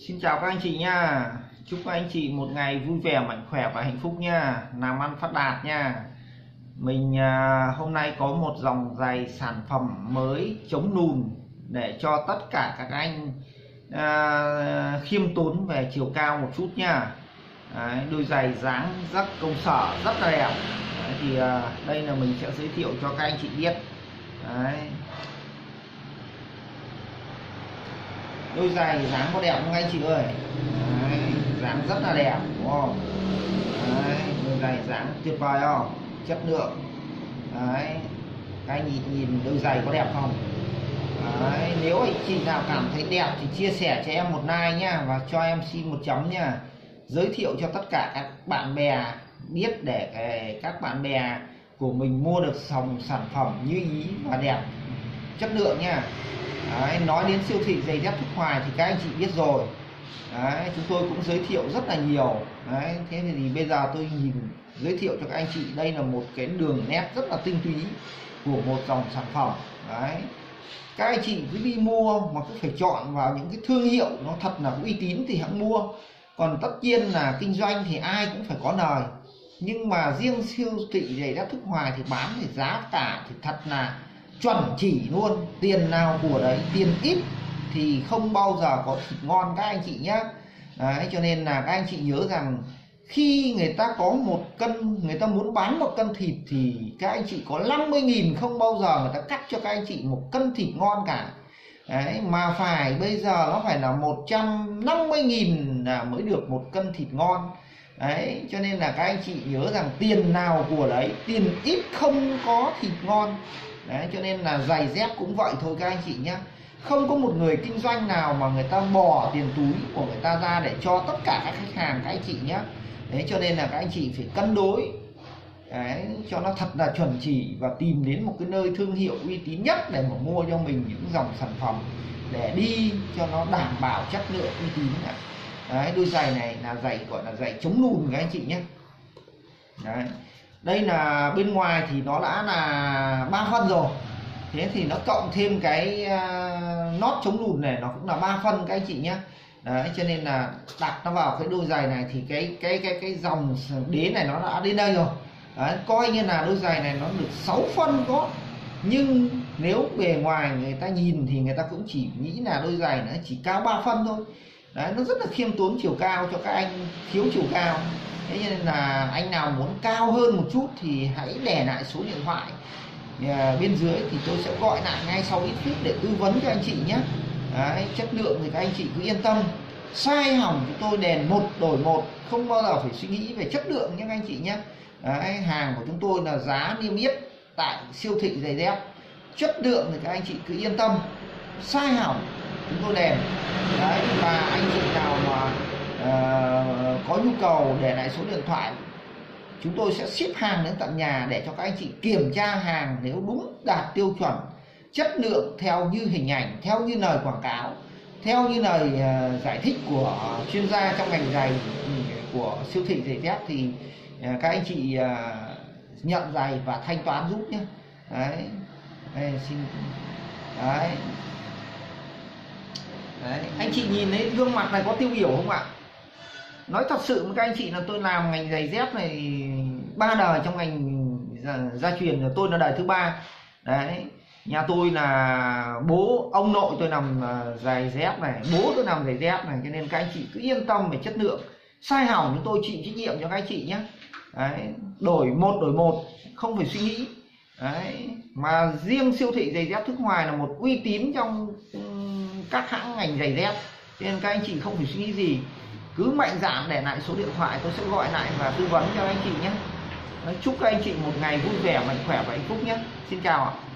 Xin chào các anh chị nha. Chúc các anh chị một ngày vui vẻ, mạnh khỏe và hạnh phúc nha. Làm ăn phát đạt nha. Mình hôm nay có một dòng giày sản phẩm mới chống lùn để cho tất cả các anh khiêm tốn về chiều cao một chút nha. Đấy, đôi giày dáng rất công sở, rất là đẹp. Đấy, thì đây là mình sẽ giới thiệu cho các anh chị biết. Đấy. Đôi giày dáng có đẹp không anh chị ơi? Đấy, dáng rất là đẹp đúng không? Đấy, đôi giày dáng tuyệt vời không? Chất lượng. Đấy, các anh nhìn đôi giày có đẹp không? Đấy, nếu anh chị nào cảm thấy đẹp thì chia sẻ cho em một like nhá, và cho em xin một chấm nha. Giới thiệu cho tất cả các bạn bè biết để các bạn bè của mình mua được dòng sản phẩm như ý và đẹp, chất lượng nha. Đấy, nói đến siêu thị giày dép Thức Hoài thì các anh chị biết rồi. Đấy, chúng tôi cũng giới thiệu rất là nhiều. Đấy, thế thì bây giờ tôi giới thiệu cho các anh chị đây là một cái đường nét rất là tinh túy của một dòng sản phẩm. Đấy, các anh chị cứ đi mua mà cứ phải chọn vào những cái thương hiệu nó thật là uy tín thì hãng mua. Còn tất nhiên là kinh doanh thì ai cũng phải có lời, nhưng mà riêng siêu thị giày dép Thức Hoài thì bán thì giá cả thì thật là chuẩn chỉ luôn, tiền nào của đấy, tiền ít thì không bao giờ có thịt ngon các anh chị nhé. Đấy, cho nên là các anh chị nhớ rằng khi người ta có một cân, người ta muốn bán một cân thịt thì các anh chị có 50.000, không bao giờ người ta cắt cho các anh chị một cân thịt ngon cả. Đấy, mà phải bây giờ nó phải là 150.000 là mới được một cân thịt ngon. Đấy, cho nên là các anh chị nhớ rằng tiền nào của đấy, tiền ít không có thịt ngon. Đấy, cho nên là giày dép cũng vậy thôi các anh chị nhé. Không có một người kinh doanh nào mà người ta bỏ tiền túi của người ta ra để cho tất cả các khách hàng các anh chị nhé. Đấy, cho nên là các anh chị phải cân đối. Đấy, cho nó thật là chuẩn chỉ và tìm đến một cái nơi thương hiệu uy tín nhất để mà mua cho mình những dòng sản phẩm để đi cho nó đảm bảo chất lượng uy tín. Đấy, đôi giày này là giày gọi là giày chống lùn các anh chị nhé. Đấy, đây là bên ngoài thì nó đã là 3 phân rồi, thế thì nó cộng thêm cái nót chống lùn này nó cũng là 3 phân các anh chị nhé. Đấy, cho nên là đặt nó vào cái đôi giày này thì cái dòng đế này nó đã đến đây rồi. Đấy, coi như là đôi giày này nó được 6 phân có, nhưng nếu bề ngoài người ta nhìn thì người ta cũng chỉ nghĩ là đôi giày nó chỉ cao 3 phân thôi. Đấy, nó rất là khiêm tốn chiều cao cho các anh thiếu chiều cao. Thế nên là anh nào muốn cao hơn một chút thì hãy để lại số điện thoại bên dưới thì tôi sẽ gọi lại ngay sau ít phút để tư vấn cho anh chị nhé. Đấy, chất lượng thì các anh chị cứ yên tâm, sai hỏng chúng tôi đền một đổi một, không bao giờ phải suy nghĩ về chất lượng nhé các anh chị nhé. Đấy, hàng của chúng tôi là giá niêm yết tại siêu thị giày dép, chất lượng thì các anh chị cứ yên tâm, sai hỏng chúng tôi đền. Đấy, và anh chị nào mà có nhu cầu để lại số điện thoại, chúng tôi sẽ ship hàng đến tận nhà để cho các anh chị kiểm tra hàng, nếu đúng đạt tiêu chuẩn chất lượng theo như hình ảnh, theo như lời quảng cáo, theo như lời giải thích của chuyên gia trong ngành giày của siêu thị giày dép thì các anh chị nhận giày và thanh toán giúp nhé. Đấy, đây, xin. Đấy. Đấy, anh chị nhìn thấy gương mặt này có tiêu biểu không ạ? Nói thật sự với các anh chị là tôi làm ngành giày dép này 3 đời trong ngành gia truyền, tôi là đời thứ 3. Đấy, nhà tôi là bố ông nội tôi làm giày dép này, bố tôi làm giày dép này, cho nên các anh chị cứ yên tâm về chất lượng. Sai hỏng chúng tôi chịu trách nhiệm cho các anh chị nhé. Đấy, đổi một không phải suy nghĩ. Đấy, mà riêng siêu thị giày dép Thức Hoài là một uy tín trong các hãng ngành giày dép, cho nên các anh chị không phải suy nghĩ gì, cứ mạnh dạn để lại số điện thoại, tôi sẽ gọi lại và tư vấn cho anh chị nhé. Chúc các anh chị một ngày vui vẻ, mạnh khỏe và hạnh phúc nhé. Xin chào ạ.